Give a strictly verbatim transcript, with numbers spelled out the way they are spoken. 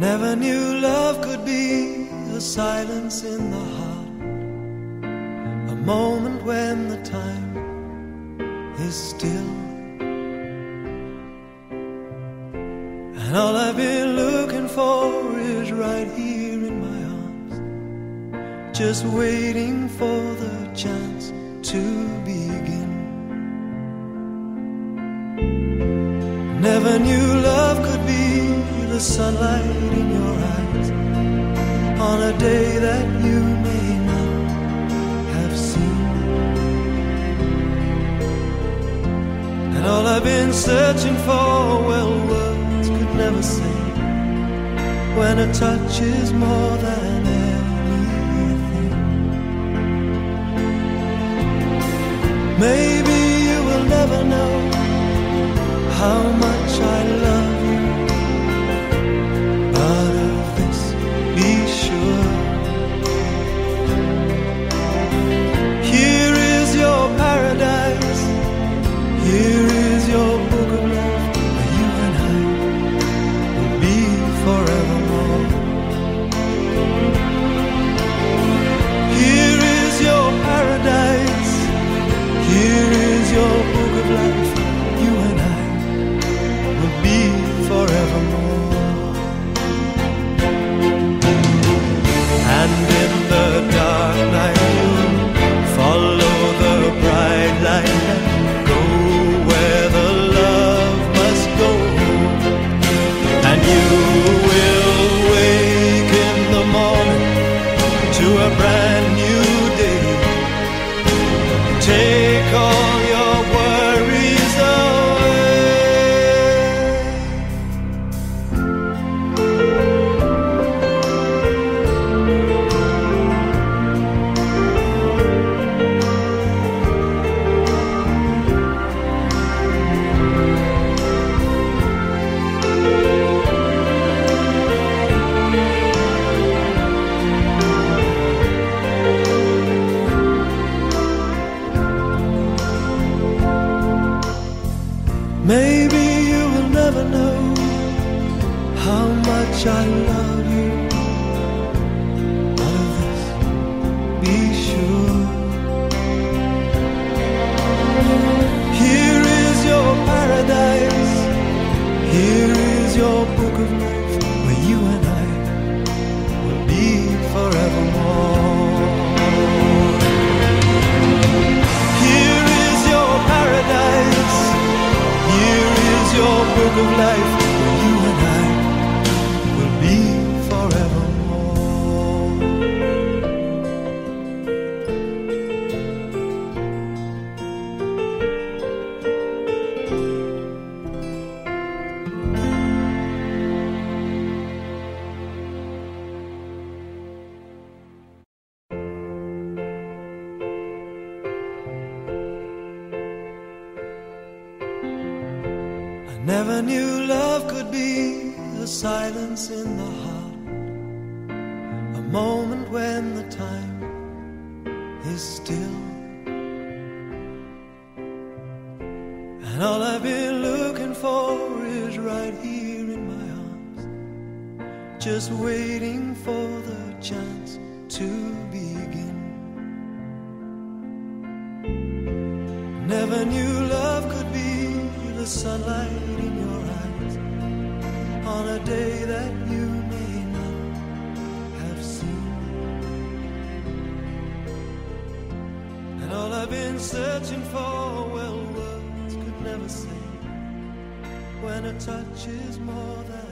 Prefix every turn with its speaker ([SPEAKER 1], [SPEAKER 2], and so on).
[SPEAKER 1] Never knew love could be a silence in the heart, a moment when the time is still. And all I've been looking for is right here in my arms, just waiting for the chance to begin. Never knew love could be the sunlight in your eyes on a day that you may not have seen. And all I've been searching for, well, words could never say, when a touch is more than anything. Maybe you will never know how much I love you, but of this be sure. Here is your paradise, here is your book of life, where you and I will be forevermore. Here is your paradise, here is your book of life, you and I will be forevermore. And in the dark night you'll follow the bright light and go where the love must go. And you will wake in the morning to a brand new day. Take all your worries away. Maybe you will never know how much I love you, but of this be sure. Here is your paradise, here is your book of life, where you and I will be forevermore. Here is your paradise, here is your book of life, where you and I will be forevermore. Never knew love could be a silence in the heart, a moment when the time is still. And all I've been looking for is right here in my arms, just waiting for the chance to begin. Never knew love could be the sunlight in your eyes on a day that you may not have seen. And all I've been searching for, well, words could never say, when a touch is more than